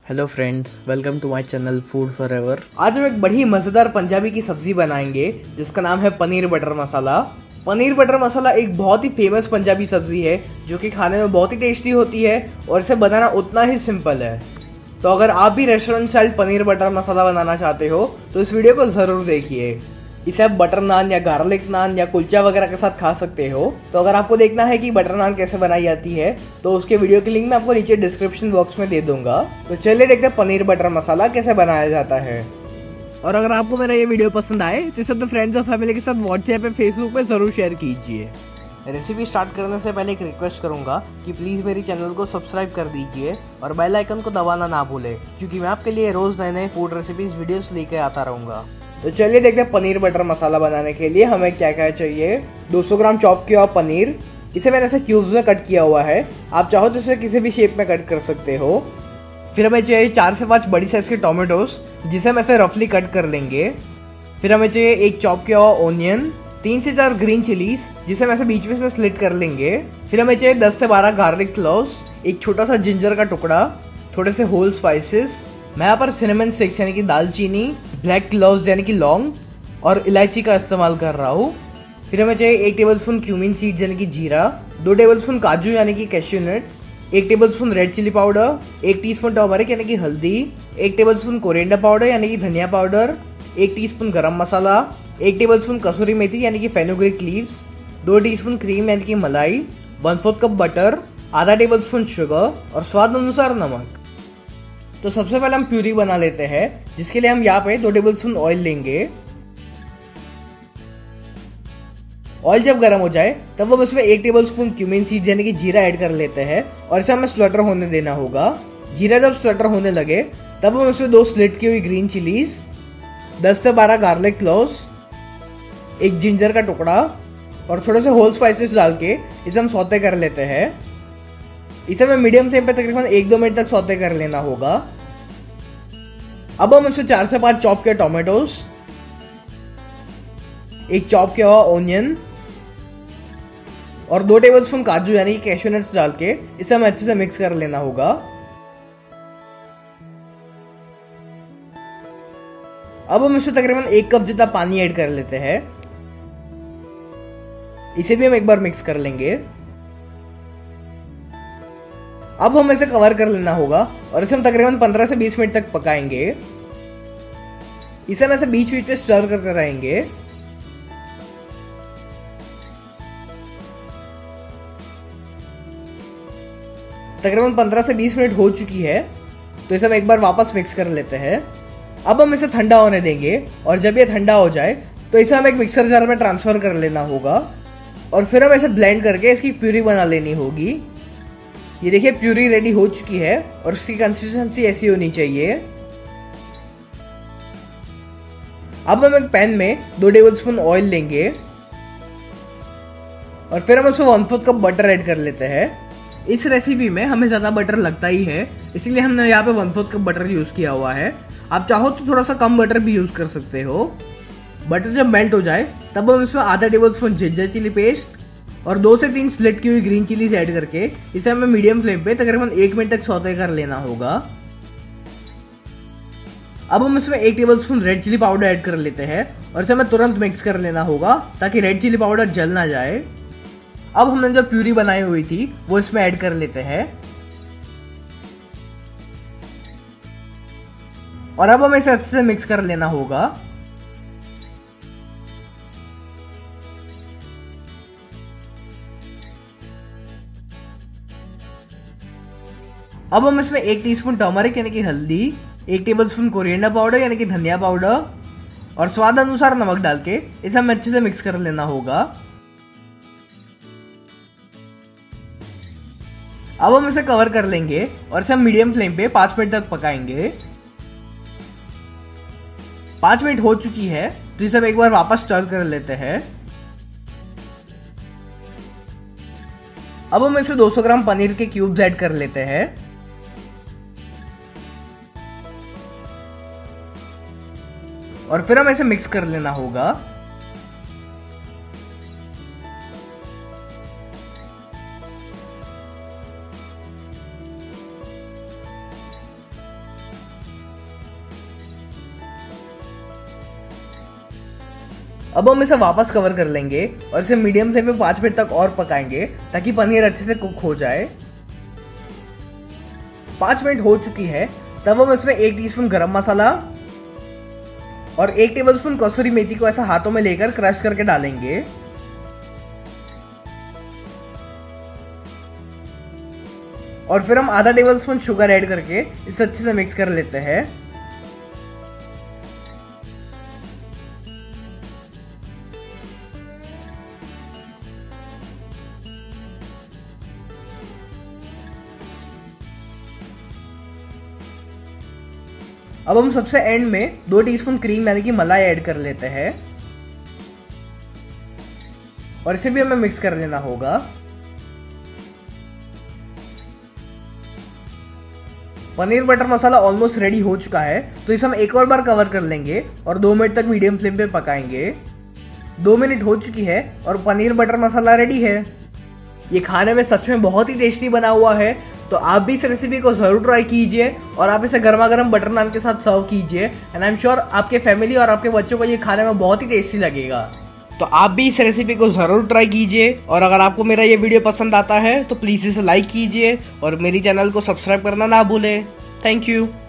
Hello friends, welcome to my channel food forever. आज हम एक बड़ी मज़ेदार पंजाबी की सब्जी बनाएंगे जिसका नाम है पनीर बटर मसाला। पनीर बटर मसाला एक बहुत ही फेमस पंजाबी सब्जी है जो कि खाने में बहुत ही टेस्टी होती है और इसे बनाना उतना ही सिंपल है। तो अगर आप भी restaurant style paneer butter masala बनाना चाहते हो तो इस वीडियो को ज़रूर देखिए। इसे आप बटर नान या गार्लिक नान या कुलचा वगैरह के साथ खा सकते हो। तो अगर आपको देखना है कि बटर नान कैसे बनाई जाती है तो उसके वीडियो की लिंक मैं आपको नीचे डिस्क्रिप्शन बॉक्स में दे दूंगा। तो चलिए देखते हैं पनीर बटर मसाला कैसे बनाया जाता है। और अगर आपको मेरा ये वीडियो पसंद आए तो इसे अपने फ्रेंड्स और फैमिली के साथ व्हाट्सएप पे फेसबुक पे ज़रूर शेयर कीजिए। रेसिपी स्टार्ट करने से पहले एक रिक्वेस्ट करूंगा कि प्लीज़ मेरी चैनल को सब्सक्राइब कर दीजिए और बेल आइकन को दबाना ना भूलें, क्योंकि मैं आपके लिए रोज़ नए नए फूड रेसिपीज़ वीडियोस लेके आता रहूँगा। तो चलिए देखते हैं पनीर बटर मसाला बनाने के लिए हमें क्या क्या चाहिए। 200 ग्राम चॉप किया हुआ पनीर, इसे मैंने ऐसे क्यूब्स में कट किया हुआ है। आप चाहो तो इसे किसी भी शेप में कट कर सकते हो। फिर हमें चाहिए 4 से 5 बड़ी साइज़ के टोमेटोस, जिसे हम ऐसे रफली कट कर लेंगे। फिर हमें चाहिए एक चॉप किया हुआ ओनियन, 3 से 4 ग्रीन चिलीज, जिसे हम ऐसे बीच में से स्लिट कर लेंगे। फिर हमें चाहिए 10 से 12 गार्लिक क्लोव्स, एक छोटा सा जिंजर का टुकड़ा, थोड़े से होल स्पाइसेस। मैं यहाँ पर सिनेमन स्टिक्स यानी कि दालचीनी, ब्लैक क्लोव्स यानी कि लौंग और इलायची का इस्तेमाल कर रहा हूँ। फिर हमें चाहिए 1 टेबलस्पून क्यूमिन सीड्स यानी कि जीरा, 2 टेबलस्पून काजू यानी कि cashew nuts, 1 tablespoon red chilli powder, 1 teaspoon turmeric यानी कि हल्दी, 1 टेबलस्पून कोरिएंडर पाउडर यानी कि धनिया पाउडर, 1 टीस्पून गरम मसाला, 1 टेबलस्पून कसूरी मेथी यानी कि फेनुग्रीक लीव्स, 2 टीस्पून क्रीम यानी कि मलाई, 1/4 कप बटर, आधा टेबलस्पून शुगर और स्वाद अनुसार नमक। तो सबसे पहले हम प्यूरी बना लेते हैं, जिसके लिए हम यहाँ पे 2 टेबलस्पून ऑयल लेंगे। ऑयल जब गर्म हो जाए तब हम इसमें 1 टेबलस्पून क्यूमिन सीड यानी कि जीरा ऐड कर लेते हैं और इसे हमें स्प्लटर होने देना होगा। जीरा जब स्प्लटर होने लगे तब हम इसमें 2 स्लिट की हुई ग्रीन चिलीज, 10 से 12 गार्लिक क्लोव्स, एक जिंजर का टुकड़ा और थोड़े से होल स्पाइसेस डाल के इसे हम सौते कर लेते हैं। इसे हमें मीडियम फ्लेम पे तकरीबन 1-2 मिनट तक सौते कर लेना होगा। अब हम इसमें 4 से 5 चॉप किए टोमेटोस, एक चॉप किया हुआ ओनियन और 2 टेबलस्पून काजू यानी कि कैश्यू नट्स डाल के इसे हमें अच्छे से मिक्स कर लेना होगा। अब हम इसमें तकरीबन 1 कप जितना पानी ऐड कर लेते हैं। इसे भी हम एक बार मिक्स कर लेंगे। अब हम इसे कवर कर लेना होगा और इसे हम तकरीबन 15 से 20 मिनट तक पकाएंगे। इसे हम ऐसे बीच बीच में स्टर करते रहेंगे। तकरीबन 15 से 20 मिनट हो चुकी है, तो इसे हम एक बार वापस मिक्स कर लेते हैं। अब हम इसे ठंडा होने देंगे और जब ये ठंडा हो जाए तो इसे हम एक मिक्सर जार में ट्रांसफर कर लेना होगा और फिर हम इसे ब्लेंड करके इसकी प्यूरी बना लेनी होगी। ये देखिए प्यूरी रेडी हो चुकी है और इसकी कंसिस्टेंसी ऐसी होनी चाहिए। अब हम एक पैन में 2 टेबलस्पून ऑयल लेंगे और फिर हम उसमें 1/4 कप बटर ऐड कर लेते हैं। इस रेसिपी में हमें ज़्यादा बटर लगता ही है, इसलिए हमने यहाँ पे 1/4 कप बटर यूज़ किया हुआ है। आप चाहो तो थोड़ा सा कम बटर भी यूज़ कर सकते हो। बटर जब मेल्ट हो जाए तब हम इसमें आधा टेबलस्पून जिंजर चिली पेस्ट और 2 से 3 स्लिट की हुई ग्रीन चिलीज ऐड करके इसे हमें मीडियम फ्लेम पे तकरीबन 1 मिनट तक सौते कर लेना होगा। अब हम इसमें 1 tablespoon red chilli powder add कर लेते हैं और इसे हमें तुरंत मिक्स कर लेना होगा ताकि रेड चिली पाउडर जल ना जाए। अब हमने जो प्यूरी बनाई हुई थी वो इसमें ऐड कर लेते हैं और अब हमें इसे अच्छे से मिक्स कर लेना होगा। अब हम इसमें 1 टीस्पून टर्मरिक यानी कि हल्दी, 1 टेबलस्पून कोरिएंडर पाउडर यानी कि धनिया पाउडर और स्वाद अनुसार नमक डाल के इसे हमें अच्छे से मिक्स कर लेना होगा। अब हम इसे कवर कर लेंगे और इसे हम मीडियम फ्लेम पे 5 मिनट तक पकाएंगे। 5 मिनट हो चुकी है तो इसे हम एक बार वापस स्टर कर लेते हैं। अब हम इसमें 200 ग्राम पनीर के क्यूब्स ऐड कर लेते हैं और फिर हम इसे मिक्स कर लेना होगा। अब हम इसे वापस कवर कर लेंगे और इसे मीडियम फ्लेम पे 5 मिनट तक और पकाएंगे ताकि पनीर अच्छे से कुक हो जाए। 5 मिनट हो चुकी है, तब हम इसमें 1 टीस्पून गरम मसाला और 1 टेबलस्पून कसूरी मेथी को ऐसा हाथों में लेकर क्रश करके डालेंगे। और फिर हम आधा टेबलस्पून शुगर ऐड करके इसे अच्छे से मिक्स कर लेते हैं। अब हम सबसे एंड में 2 टीस्पून क्रीम यानी कि मलाई ऐड कर लेते हैं और इसे भी हमें मिक्स कर लेना होगा। Paneer butter masala almost ready हो चुका है, तो इसे हम एक और बार कवर कर लेंगे और 2 मिनट तक मीडियम फ्लेम पे पकाएंगे। 2 मिनट हो चुकी है और पनीर बटर मसाला रेडी है। ये खाने में सच में बहुत ही टेस्टी बना हुआ है, तो आप भी इस रेसिपी को जरूर ट्राई कीजिए और आप इसे गर्मा गर्म बटर नान के साथ सर्व कीजिए। एंड आई एम श्योर आपके फैमिली और आपके बच्चों को ये खाने में बहुत ही टेस्टी लगेगा। तो आप भी इस रेसिपी को जरूर ट्राई कीजिए और अगर आपको मेरा ये वीडियो पसंद आता है तो प्लीज़ इसे लाइक कीजिए और मेरी चैनल को सब्सक्राइब करना ना भूलें। Thank you.